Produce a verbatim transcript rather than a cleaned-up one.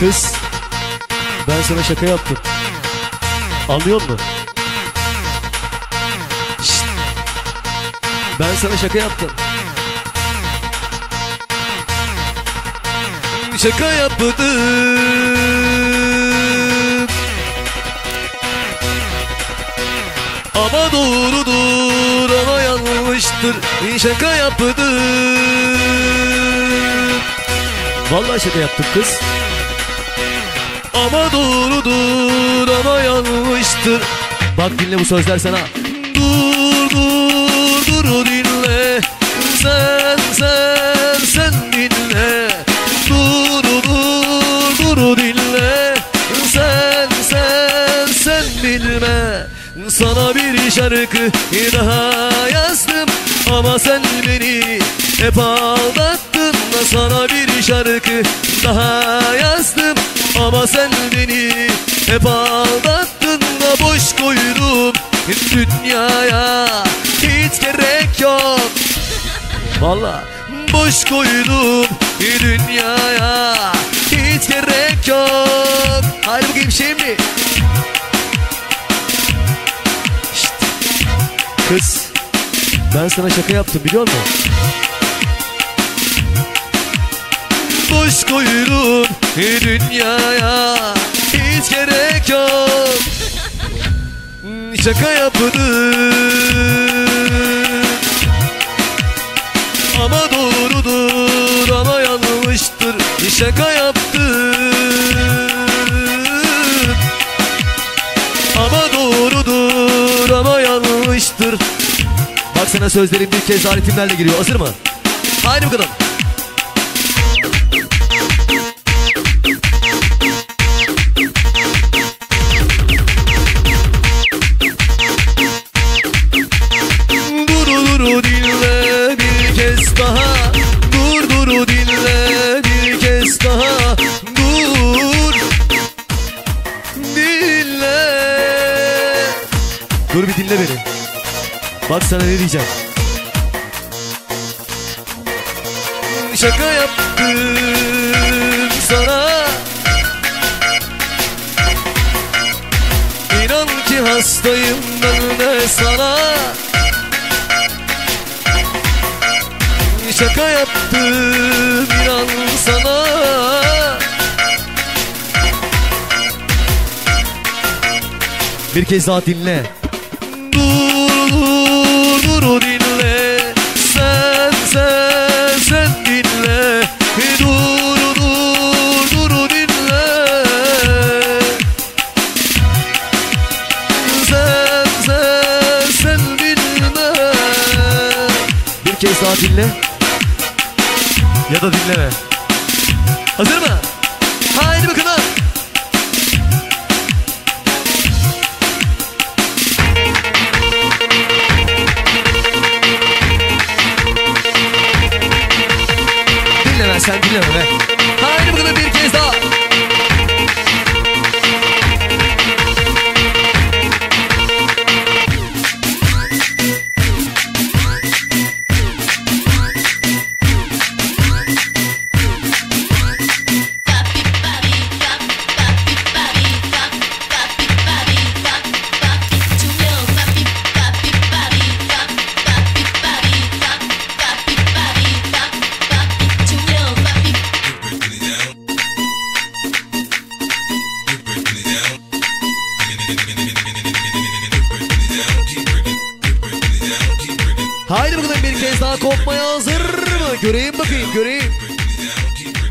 Kız, ben sana şaka yaptım. Anlıyor musun? Şşt. Ben sana şaka yaptım. Şaka yaptım. Ama doğrudur ama yanlıştır. Şaka yaptım. Vallahi şaka yaptım kız. Ama doğrudur ama yanlıştır. Bak dinle bu sözler sana. Dur dur dur dinle. Sen sen sen dinle. Dur dur dur dinle. Sen sen sen bilme. Sana bir şarkı daha yazdım ama sen beni hep aldattın. Sana bir şarkı daha yazdım ama sen beni hep aldattın. Da boş koydum dünyaya, hiç gerek yok. Vallahi boş koydum dünyaya, hiç gerek yok. Haydi bakayım şimdi. Şşt. Kız, ben sana şaka yaptım biliyor musun? Boş koydum dünyaya, hiç gerek yok. Şaka yaptım ama doğrudur ama yanlıştır. Şaka yaptım ama doğrudur ama yanlıştır. Bak sana sözlerim bir kez daha ritimlerle giriyor. Hazır mı? Haydi bakalım. Dur dinle bir kez daha. Dur dur dinle bir kez daha. Dur dinle. Dur bir dinle beni. Bak sana ne diyeceğim. Şaka yaptım sana. İnan ki hastayım ben de sana. Şaka yaptım inan sana. Bir kez daha dinle. Dur dur dur dinle. Sen sen sen dinle. Dur dur dur dinle. Sen sen sen dinle. Bir kez daha dinle. Ya da dinleme. Hazır mı? Haydi bakalım. Dinleme sen dinleme be. Haydi bakalım bir kez daha. Haydi bakalım bir kez daha kopmaya hazır mı? Göreyim bakayım göreyim.